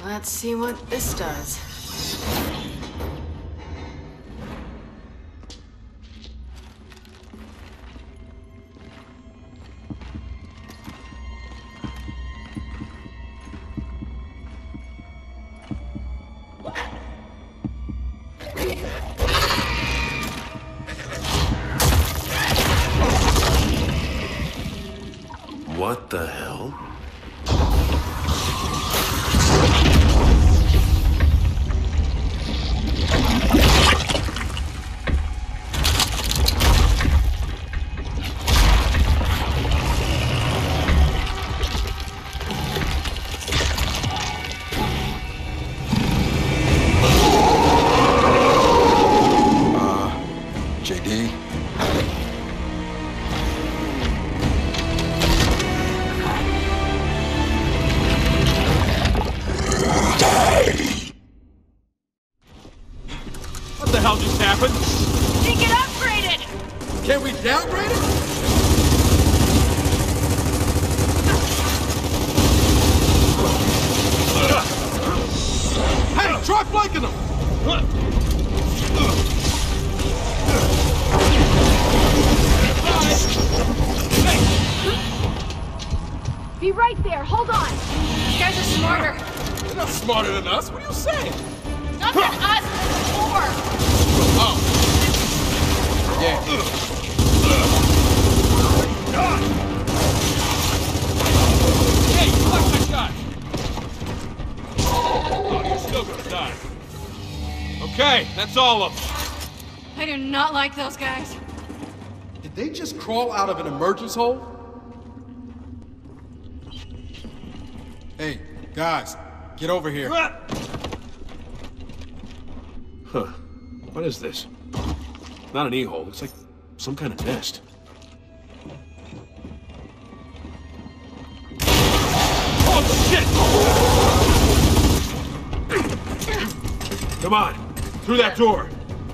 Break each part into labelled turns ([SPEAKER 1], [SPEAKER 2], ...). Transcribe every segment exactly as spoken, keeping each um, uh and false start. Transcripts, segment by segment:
[SPEAKER 1] Let's see what this does.
[SPEAKER 2] What the hell?
[SPEAKER 3] J D?
[SPEAKER 4] What the hell just happened?
[SPEAKER 1] Think it upgraded!
[SPEAKER 3] Can we downgrade it? Hey, try flanking them!
[SPEAKER 1] Be right there, hold on! These guys are smarter.
[SPEAKER 3] They're not smarter than us. What are you saying?
[SPEAKER 1] Not than us, before!
[SPEAKER 3] Oh. Yeah.
[SPEAKER 4] Hey, you left my shot! Oh, you're still gonna die. Okay, that's all of them.
[SPEAKER 1] I do not like those guys.
[SPEAKER 3] Did they just crawl out of an emergence hole? Hey, guys, get over here.
[SPEAKER 4] Huh. What is this? Not an e-hole. It's like some kind of nest. Oh, shit! Come on. Through that door.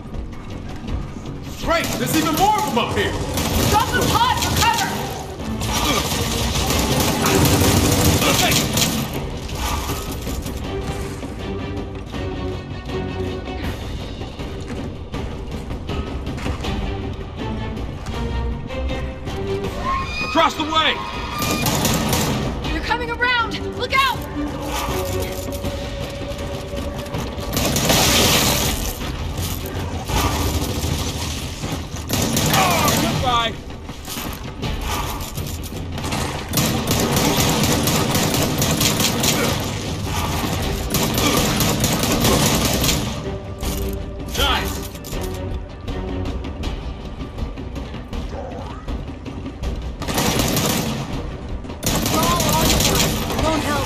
[SPEAKER 3] Great, there's even more of them up here.
[SPEAKER 1] Drop the pod for cover!
[SPEAKER 4] Hey! Across the way!
[SPEAKER 1] They're coming around! Look out!
[SPEAKER 4] Oh, goodbye! Nice!
[SPEAKER 1] Won't help.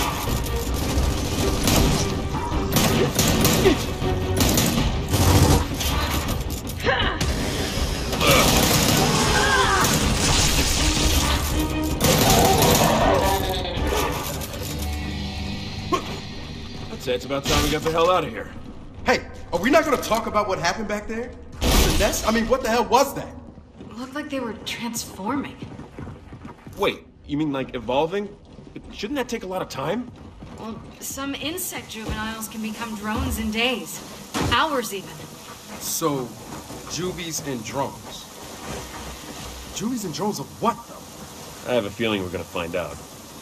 [SPEAKER 4] I'd say it's about time we got the hell out of here.
[SPEAKER 3] Hey, are we not gonna talk about what happened back there? The nest? I mean, what the hell was that?
[SPEAKER 1] It looked like they were transforming.
[SPEAKER 4] Wait, you mean like evolving? Shouldn't that take a lot of time?
[SPEAKER 1] Well, some insect juveniles can become drones in days. Hours even.
[SPEAKER 3] So, juvies and drones. Juvies and drones of what, though?
[SPEAKER 4] I have a feeling we're gonna find out.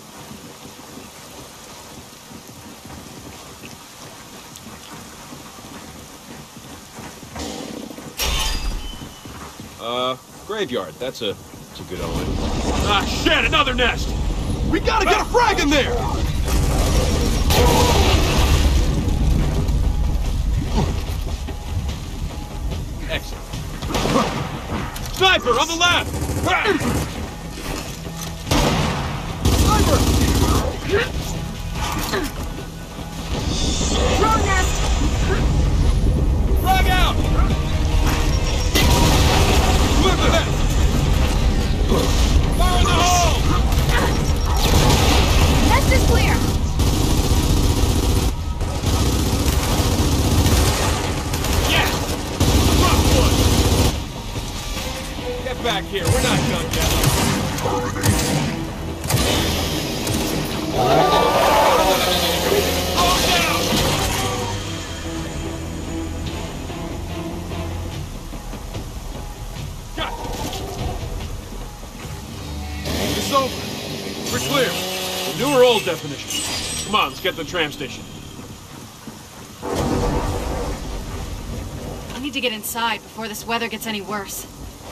[SPEAKER 4] Uh, graveyard. That's a, that's a good omen. Ah, shit! Another nest!
[SPEAKER 3] We gotta get a frag in there!
[SPEAKER 4] Excellent. Sniper on the left!
[SPEAKER 1] Drone nest!
[SPEAKER 4] Frag out! Look at that! Fire in the hole!
[SPEAKER 1] Nest is clear!
[SPEAKER 4] Yes! Drop one! Get back here, we're not done yet. Oh, down! definition. Come on, let's get to the tram station.
[SPEAKER 1] We need to get inside before this weather gets any worse.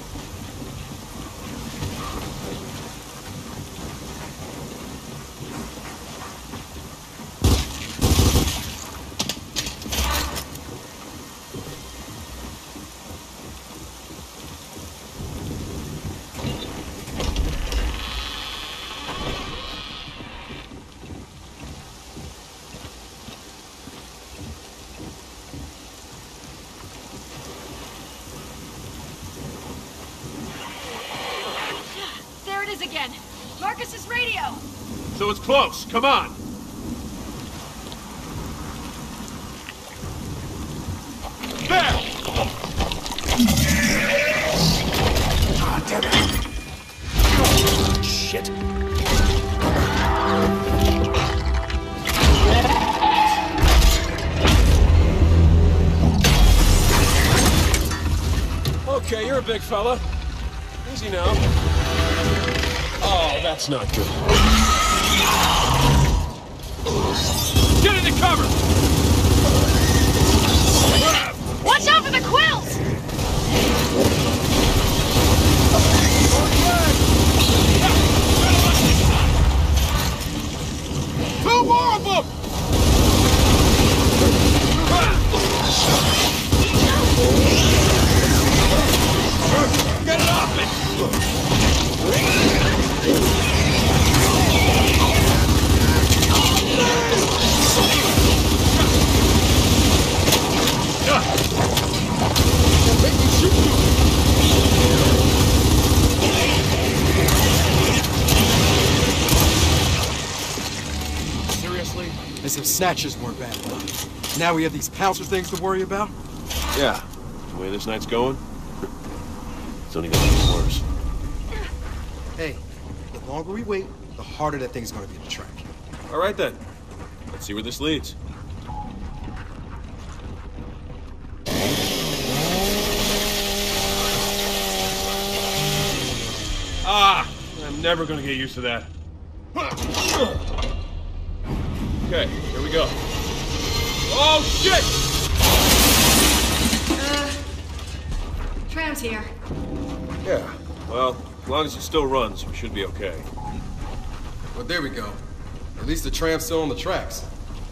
[SPEAKER 2] Again. Marcus's radio.
[SPEAKER 4] So it's close. Come on. There.
[SPEAKER 5] Ah, damn it. Oh, shit.
[SPEAKER 4] Okay, you're a big fella. Easy now. Oh, that's not good. Get into cover!
[SPEAKER 1] Watch out for the quills!
[SPEAKER 4] Two more of them! Get it off me!
[SPEAKER 3] Seriously? As if snatchers weren't bad enough. Now we have these pouncer things to worry about?
[SPEAKER 4] Yeah. The way this night's going, it's only gonna get worse.
[SPEAKER 3] Hey, the longer we wait, the harder that thing's gonna be to track.
[SPEAKER 4] All right then. Let's see where this leads. Ah! I'm never gonna get used to that. Okay, here we go. Oh, shit!
[SPEAKER 1] Uh, tram's here.
[SPEAKER 4] Yeah, well, as long as it still runs, we should be okay.
[SPEAKER 3] Well, there we go. At least the tram's still on the tracks.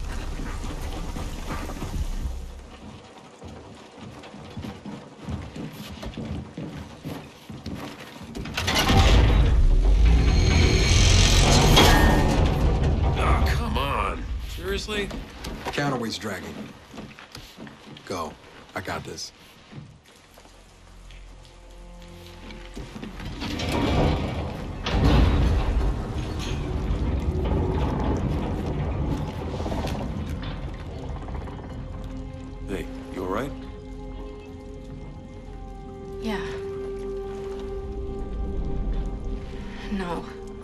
[SPEAKER 4] Oh, come on. Seriously?
[SPEAKER 3] Counterweight's dragging. Go. I got this.
[SPEAKER 4] Hey, you all right?
[SPEAKER 1] Yeah. No.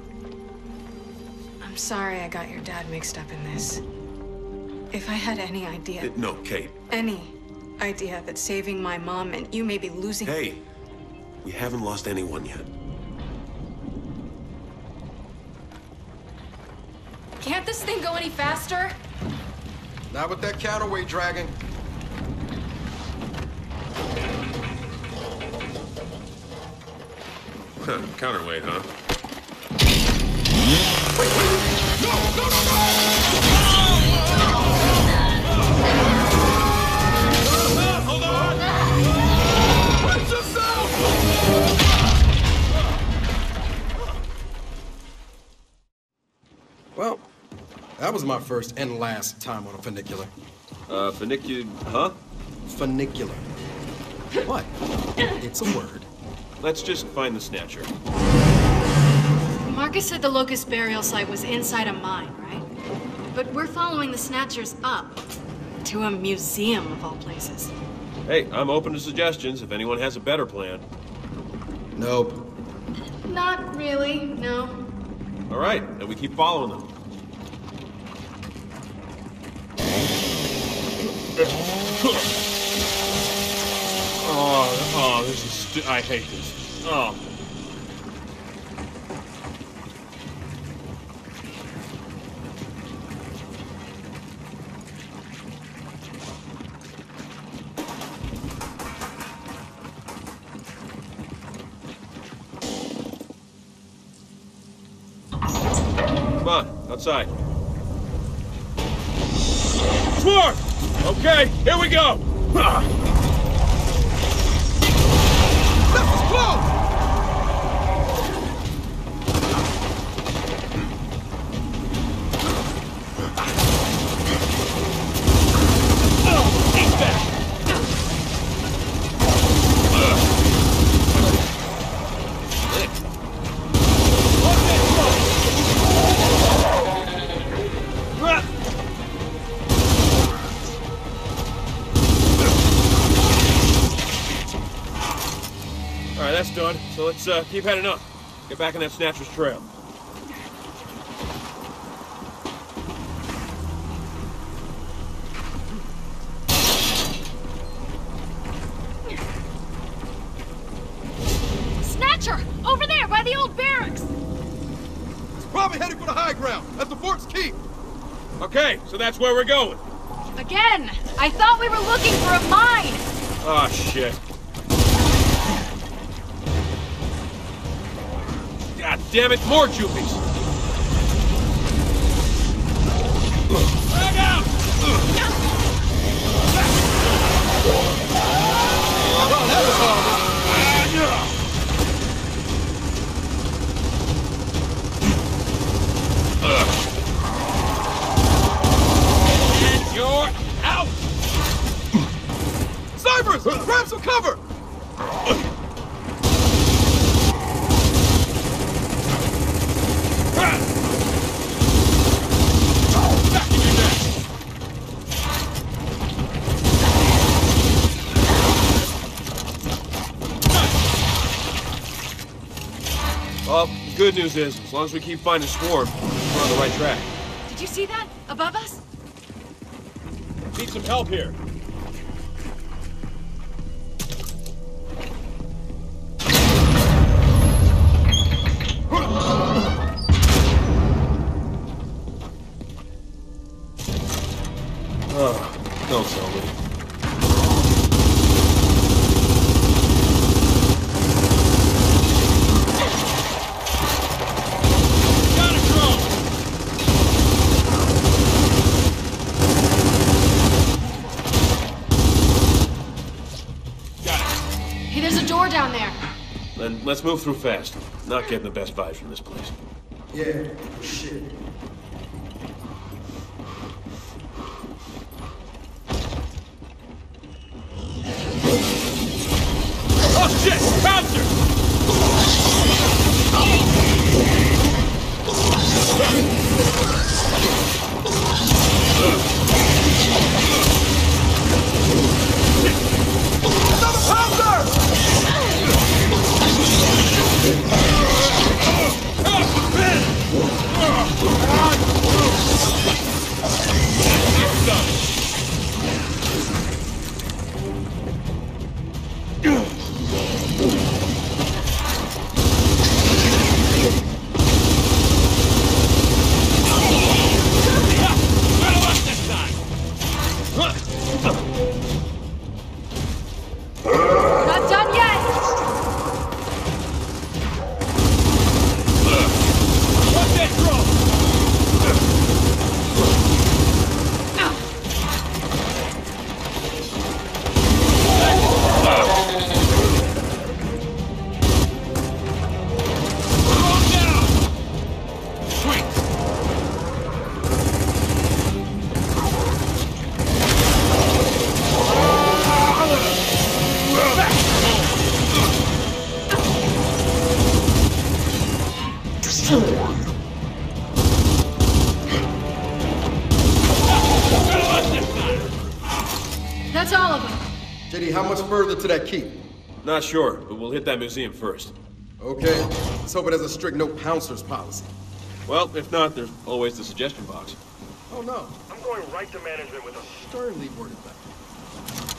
[SPEAKER 1] I'm sorry I got your dad mixed up in this. If I had any idea...
[SPEAKER 5] Uh, no, Kate.
[SPEAKER 1] Any idea that saving my mom meant you may be losing...
[SPEAKER 5] Hey, we haven't lost anyone yet.
[SPEAKER 1] Can't this thing go any faster?
[SPEAKER 3] Not with that counterweight dragging.
[SPEAKER 4] Huh, counterweight, huh?
[SPEAKER 5] Hold on! Watch yourself!
[SPEAKER 3] Well, that was my first and last time on a funicular.
[SPEAKER 4] Uh, funicular, huh?
[SPEAKER 3] Funicular. What? It's a word.
[SPEAKER 4] Let's just find the snatcher.
[SPEAKER 1] Marcus said the Locust burial site was inside a mine, right? But we're following the Snatchers up to a museum of all places.
[SPEAKER 4] Hey, I'm open to suggestions if anyone has a better plan.
[SPEAKER 3] Nope.
[SPEAKER 1] Not really, no.
[SPEAKER 4] All right, then we keep following them. Oh, oh, this is stu- I hate this. Oh. Outside. Swarm! Okay, here we go!
[SPEAKER 3] This is close!
[SPEAKER 4] Alright, that's done. So let's uh, keep heading up. Get back on that Snatcher's trail.
[SPEAKER 2] Snatcher! Over there, by the old barracks!
[SPEAKER 3] It's probably heading for the high ground. That's the fort's keep.
[SPEAKER 4] Okay, so that's where we're going.
[SPEAKER 2] Again! I thought we were looking for a mine!
[SPEAKER 4] Ah, shit. God damn it, more Juvies! Drag out!
[SPEAKER 3] Well, that was horrible.
[SPEAKER 4] And you're out!
[SPEAKER 3] Snipers! Grab some cover!
[SPEAKER 4] Back in your neck! Well, the good news is, as long as we keep finding Swarm, we're on the right track.
[SPEAKER 1] Did you see that? Above us?
[SPEAKER 4] Need some help here. Oh, don't tell me. Got a drone! Got it.
[SPEAKER 1] Hey, there's a door down there.
[SPEAKER 4] Then let's move through fast. Not getting the best vibes from this place.
[SPEAKER 3] Yeah, shit.
[SPEAKER 4] Oh shit! Bouncer!
[SPEAKER 3] Another pounder!
[SPEAKER 2] Not done yet!
[SPEAKER 4] What's that drone? Drone down! Sweet!
[SPEAKER 1] That's all of them.
[SPEAKER 3] J D, how much further to that keep?
[SPEAKER 4] Not sure, but we'll hit that museum first.
[SPEAKER 3] Okay, let's hope it has a strict no pouncers policy.
[SPEAKER 4] Well, if not, there's always the suggestion box.
[SPEAKER 3] Oh no,
[SPEAKER 5] I'm going right to management with a...
[SPEAKER 3] sternly worded letter.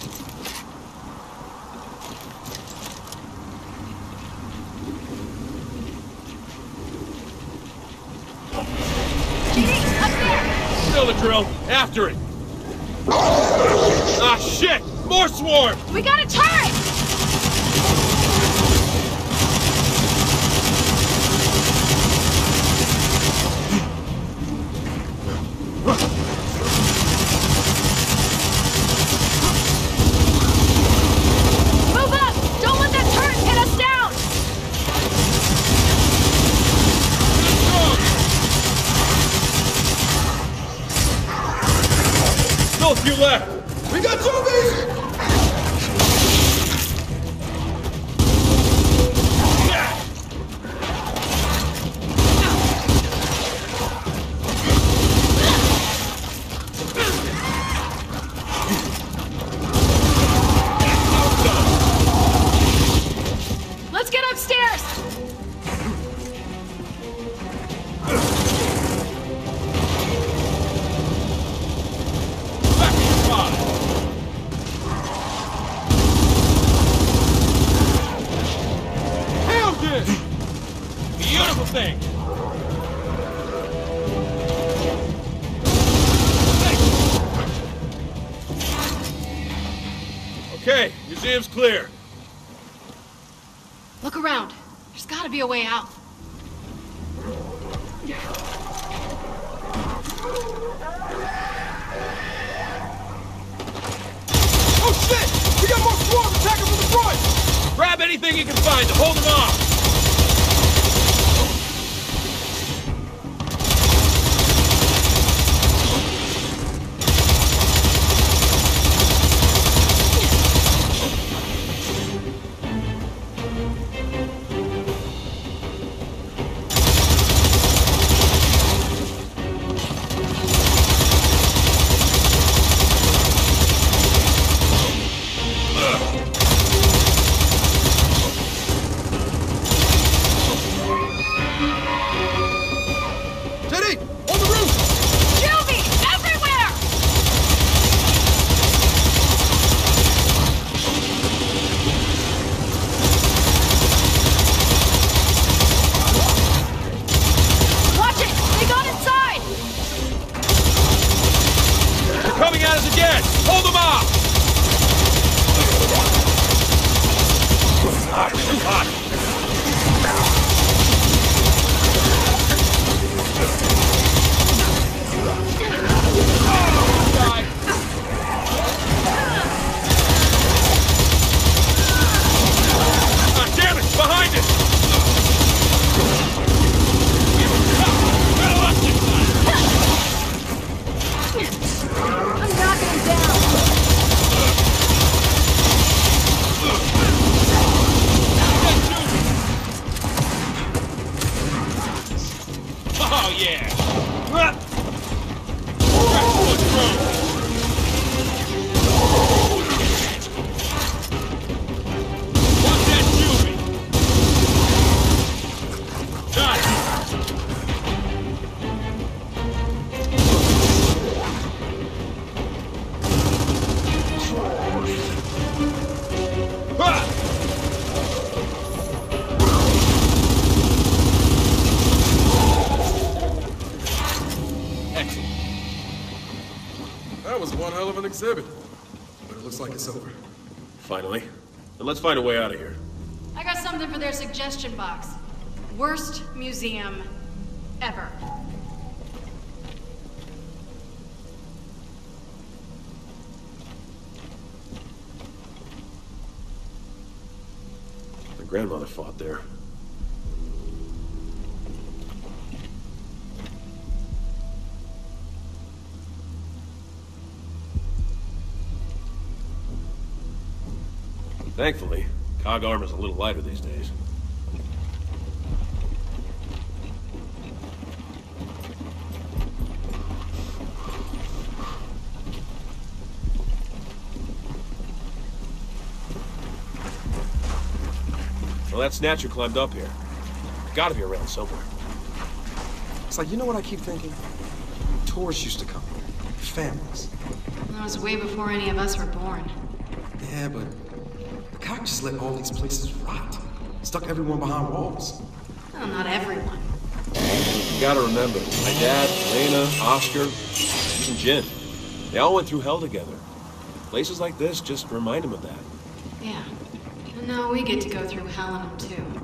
[SPEAKER 2] J D, up there!
[SPEAKER 4] Still the drill. After it. Ah, shit! More swarm!
[SPEAKER 2] We got a turret!
[SPEAKER 4] Okay, museum's clear.
[SPEAKER 1] Look around. There's gotta be a way out.
[SPEAKER 3] Oh shit! We got more swarms attacking from the front!
[SPEAKER 4] Grab anything you can find to hold them off!
[SPEAKER 3] That was one hell of an exhibit. But it looks like it's over.
[SPEAKER 4] Finally. Then let's find a way out of here.
[SPEAKER 1] I got something for their suggestion box. Worst museum ever.
[SPEAKER 4] My grandmother fought there. Thankfully, cog armor's a little lighter these days. Well, that Snatcher climbed up here. Gotta be around somewhere.
[SPEAKER 3] It's like, you know what I keep thinking? Tourists used to come here. Families.
[SPEAKER 1] That was way before any of us were born.
[SPEAKER 3] Yeah, but the cop just let all these places rot. Stuck everyone behind walls.
[SPEAKER 1] Well, not everyone.
[SPEAKER 4] You gotta remember, my dad, Lena, Oscar, even Jin. They all went through hell together. Places like this just remind them of that.
[SPEAKER 1] Yeah. And now we get to go through hell in them too.